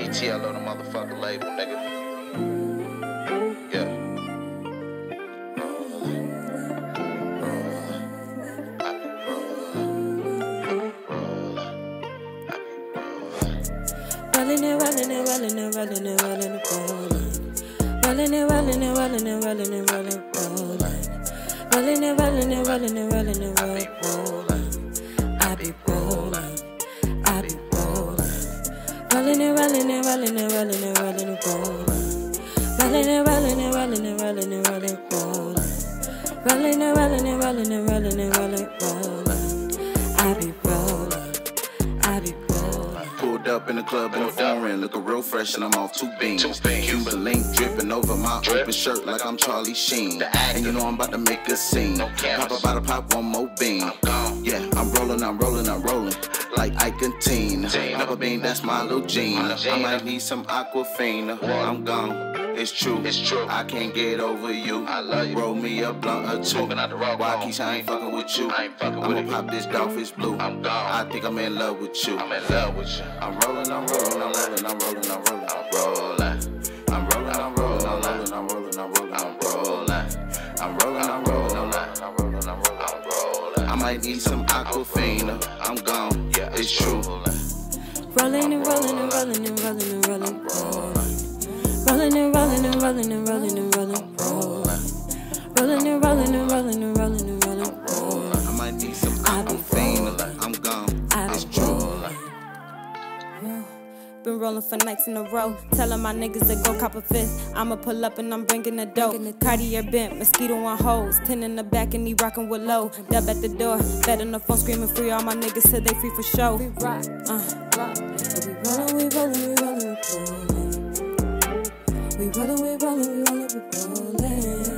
ETLO the motherfucking label, nigga. Yeah. Rollin' it, rollin' it, rollin' it, rollin' it, rollin' it, rollin' it, rollin' it, rollin' it, rollin' it, rollin' it, rollin' it, rollin' it, rollin' it, rollin' it, rollin'. I be rollin', I be rollin'. Rollin' it, rollin' it, rollin' it, rollin' it, rollin' it, rollin' it, rollin' it, rollin' it, rollin' it, rollin' it, rollin' it, rollin' it, rollin' it, rollin' it, rollin' it, rollin'. I be rollin', I be rollin'. Pulled up in the club in a foreign, looking real fresh and I'm off 2 beans. Cuban link dripping over my open shirt like I'm Charlie Sheen. And you know I'm about to make a scene. Pop a bottle, pop one more bean. Yeah, I'm rolling, I'm rolling, I'm rolling like Ike and Teen. Pop a bean, that's my little gene. I might need some Aquafina. I'm gone. It's true, I can't get over you. I love you. Roll me a blunt or two. Why Keisha, I ain't fucking with you. I'ma pop this Dolphins blue. I'm gone. I think I'm in love with you. I'm in love with you. I'm rolling, I'm rolling, I'm rolling, I'm rolling, I'm rolling, I'm rolling. I'm rolling, I'm rolling, I'm rolling, I'm rolling, I'm rolling, I'm rolling. I'm rolling, I'm rolling, I'm rolling, I'm rolling, I'm rolling, I'm rolling. I might need some Aquafina. I'm gone. Yeah, it's true. Rollin' and rollin' and rollin' and rollin' and rollin', rollin' and rollin' and rollin' and rollin' and rollin', rollin' and rollin' and rollin' and rollin' and rollin'. I might need some Aquafina. I'm gone. It's true. Been rollin' for nights in a row. Tellin' my niggas to go cop a fifth. I'ma pull up and I'm bringin' the dough. Cartier bent, mosquito on hoes. 10 in the back and he rockin' with low. Dub at the door, bed on the phone screamin' free all my niggas till they free for show. We rollin', we rollin', we rollin', we rollin'. We rollin', we rollin', we rollin', we rollin'.